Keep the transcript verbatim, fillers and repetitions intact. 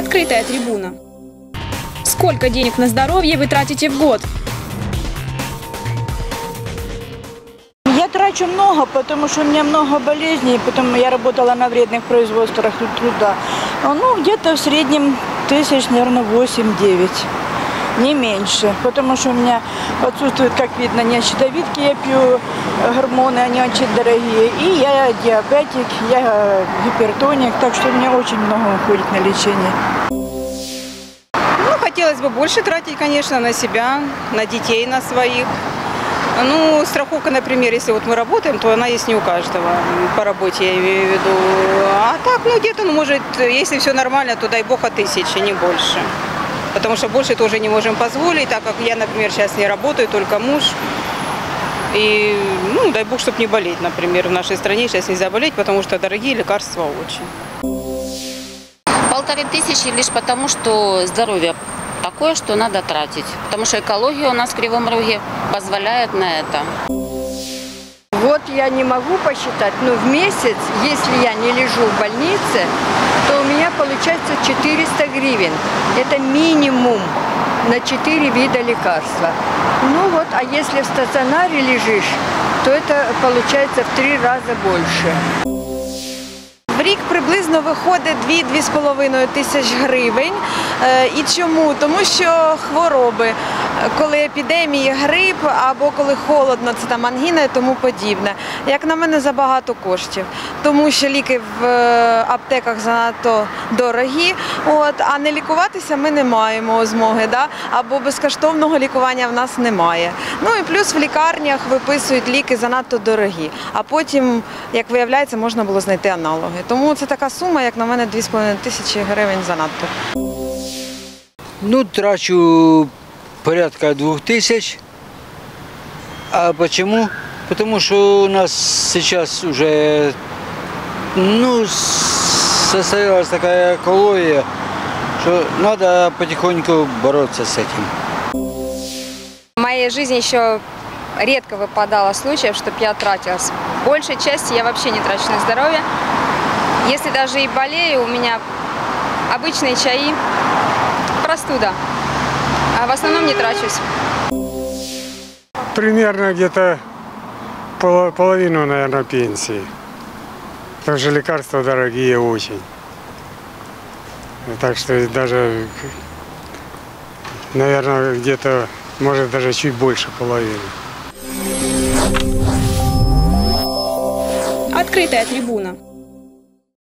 Открытая трибуна. Сколько денег на здоровье вы тратите в год? Я трачу много, потому что у меня много болезней, потому я работала на вредных производствах труда. Ну, где-то в среднем тысяч, наверное, восемь-девять, не меньше. Потому что у меня отсутствует, как видно, не щитовидки, я пью гормоны, они очень дорогие. И я диабетик, я гипертоник, так что у меня очень много уходит на лечение. Ну, хотелось бы больше тратить, конечно, на себя, на детей, на своих. Ну, страховка, например, если вот мы работаем, то она есть не у каждого, по работе я имею в виду. А так, ну, где-то, ну, может, если все нормально, то дай бог от тысячи, не больше. Потому что больше тоже не можем позволить, так как я, например, сейчас не работаю, только муж. И, ну, дай бог, чтобы не болеть, например, в нашей стране сейчас нельзя болеть, потому что дорогие лекарства очень. Полторы тысячи лишь потому, что здоровье такое, что надо тратить. Потому что экология у нас в Кривом Роге позволяет на это. Вот я не могу посчитать, но в месяц, если я не лежу в больнице, то у меня получается четыреста гривен. Это минимум на четыре вида лекарства. Ну вот, а если в стационаре лежишь, то это получается в три раза больше. В рік приблизно виходить дві-дві з половиною тисяч гривень. І чому? Тому що хвороби, коли епідемії, грип або коли холодно, це там ангіна і тому подібне. Як на мене, забагато коштів, тому що ліки в аптеках занадто дорогі, от, а не лікуватися ми не маємо змоги, да? Або безкоштовного лікування в нас немає. Ну і плюс в лікарнях виписують ліки занадто дорогі, а потім, як виявляється, можна було знайти аналоги. Тому це така сума, як на мене, дві з половиною тисячі гривень занадто. Ну, трачу порядка двух тысяч. А почему? Потому что у нас сейчас уже, ну, состоялась такая экология, что надо потихоньку бороться с этим. В моей жизни еще редко выпадало случаев, чтобы я тратилась. Большей части я вообще не трачу на здоровье. Если даже и болею, у меня обычные чаи, простуда. А в основном не трачусь. Примерно где-то половину, наверное, пенсии. Потому что лекарства дорогие очень. Так что даже, наверное, где-то, может, даже чуть больше половины. Открытая трибуна.